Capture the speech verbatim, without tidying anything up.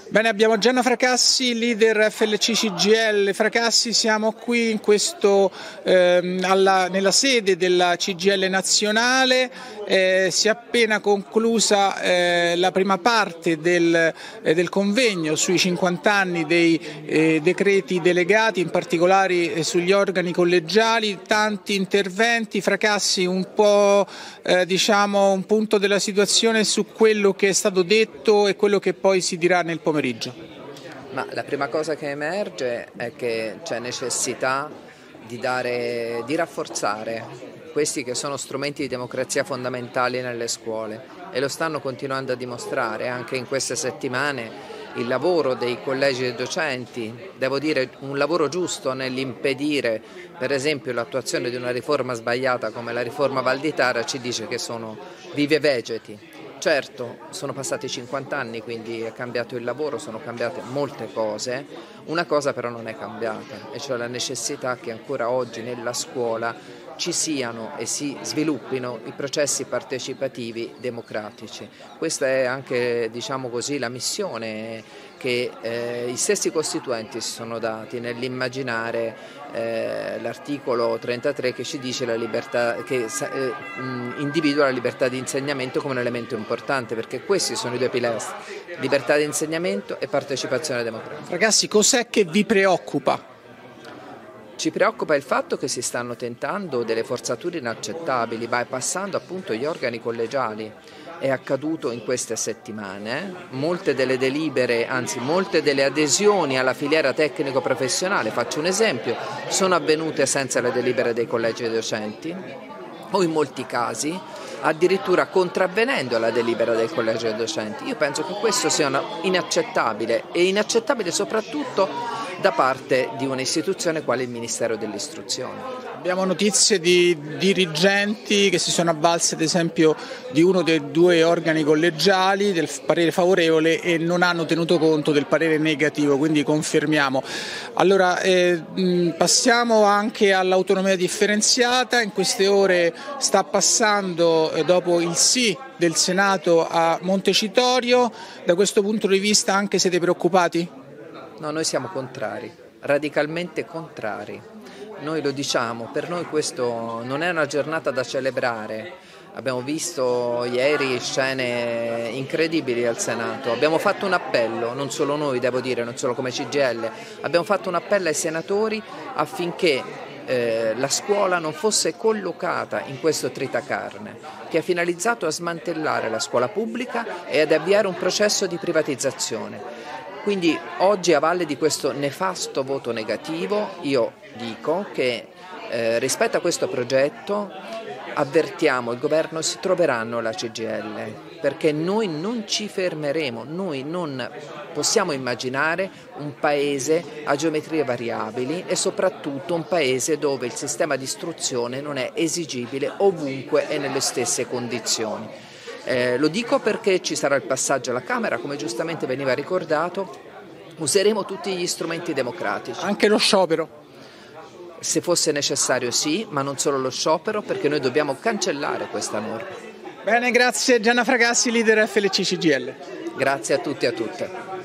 Bene, abbiamo Gianna Fracassi, leader F L C C G I L. Fracassi, siamo qui in questo, ehm, alla, nella sede della C G I L nazionale. Eh, si è appena conclusa eh, la prima parte del, eh, del convegno sui cinquanta anni dei eh, decreti delegati, in particolare eh, sugli organi collegiali, tanti interventi. Fracassi, un po' eh, diciamo un punto della situazione su quello che è stato detto e quello che poi si dirà nel pomeriggio. Ma la prima cosa che emerge è che c'è necessità di, dare, di rafforzare questi che sono strumenti di democrazia fondamentali nelle scuole, e lo stanno continuando a dimostrare anche in queste settimane. Il lavoro dei collegi dei docenti, devo dire un lavoro giusto nell'impedire per esempio l'attuazione di una riforma sbagliata come la riforma Valditara, ci dice che sono vive vegeti. Certo, sono passati cinquanta anni, quindi è cambiato il lavoro, sono cambiate molte cose, una cosa però non è cambiata, e cioè la necessità che ancora oggi nella scuola ci siano e si sviluppino i processi partecipativi democratici. Questa è anche, diciamo così, la missione che eh, i stessi costituenti si sono dati nell'immaginare eh, l'articolo trentatré che ci dice la libertà, che eh, individua la libertà di insegnamento come un elemento importante, perché questi sono i due pilastri: libertà di insegnamento e partecipazione democratica. Ragazzi, cos'è che vi preoccupa? Ci preoccupa il fatto che si stanno tentando delle forzature inaccettabili, bypassando appunto gli organi collegiali. È accaduto in queste settimane, molte delle delibere, anzi molte delle adesioni alla filiera tecnico-professionale, faccio un esempio, sono avvenute senza le delibere dei collegi dei docenti, o in molti casi addirittura contravvenendo alla delibera del collegio dei docenti. Io penso che questo sia inaccettabile, e inaccettabile soprattutto da parte di un'istituzione quale il Ministero dell'Istruzione. Abbiamo notizie di dirigenti che si sono avvalse ad esempio di uno dei due organi collegiali del parere favorevole e non hanno tenuto conto del parere negativo, quindi confermiamo. Allora eh, passiamo anche all'autonomia differenziata. In queste ore sta passando eh, dopo il sì del Senato a Montecitorio. Da questo punto di vista anche siete preoccupati? No, noi siamo contrari, radicalmente contrari. Noi lo diciamo, per noi questo non è una giornata da celebrare. Abbiamo visto ieri scene incredibili al Senato, abbiamo fatto un appello, non solo noi devo dire, non solo come C G I L, abbiamo fatto un appello ai senatori affinché eh, la scuola non fosse collocata in questo tritacarne, che è finalizzato a smantellare la scuola pubblica e ad avviare un processo di privatizzazione. Quindi oggi, a valle di questo nefasto voto negativo, io dico che eh, rispetto a questo progetto avvertiamo il governo, si troveranno la C G I L, perché noi non ci fermeremo, noi non possiamo immaginare un paese a geometrie variabili e soprattutto un paese dove il sistema di istruzione non è esigibile ovunque e nelle stesse condizioni. Eh, lo dico perché ci sarà il passaggio alla Camera, come giustamente veniva ricordato, useremo tutti gli strumenti democratici. Anche lo sciopero? Se fosse necessario sì, ma non solo lo sciopero, perché noi dobbiamo cancellare questa norma. Bene, grazie Gianna Fracassi, leader F L C C G I L. Grazie a tutti e a tutte.